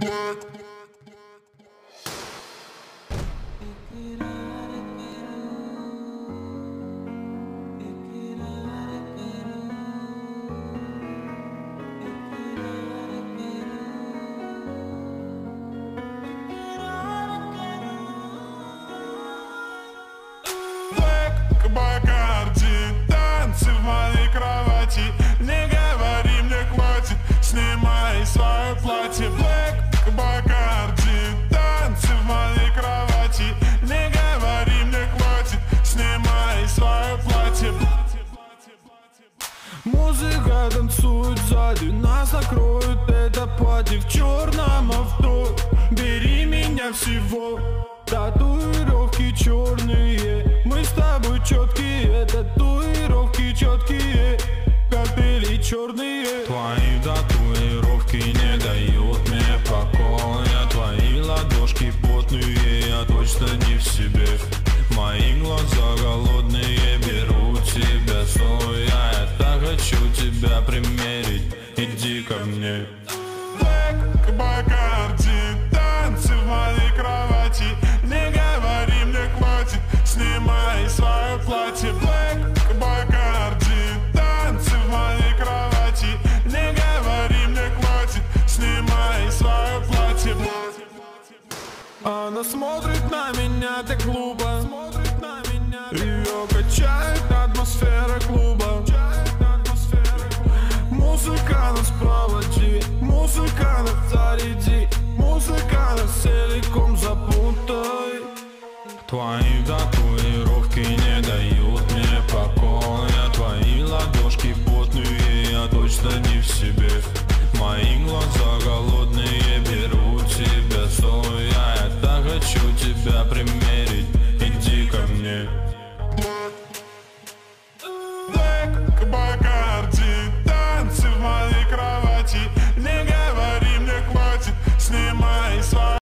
Бакарди, танцы в моей кровати. Не говори, мне хватит, снимай свое платье. Блэк, Бакарди, танцы в моей кровати. Не говори, мне хватит, снимай свое платье. Музыка танцует сзади, нас накроет это пати. В черном авто, бери меня всего. Татуировки черные, мы с тобой четкие. Татуировки четкие, капели черные. Твои татуировки не дают мне покоя. Твои ладошки потные, я точно не в себе. Мои глаза голодные, беру тебя стоя. Я так хочу тебя примерить, иди ко мне. Блэк, Бакарди, танцы в моей кровати. Не говори, мне хватит, снимай свое платье. Блэк, Бакарди, танцы в моей кровати. Не говори, мне хватит, снимай свое платье. Она смотрит на меня так глупо, ее качает атмосфера клуба. Музыка нас проводи, музыка нас заряди, музыка нас целиком запутай. Твои татуировки не дают мне покоя. Твои ладошки потные, я точно не в себе. Мои глаза голодные, беру тебя стоя. Я так хочу тебя примерить.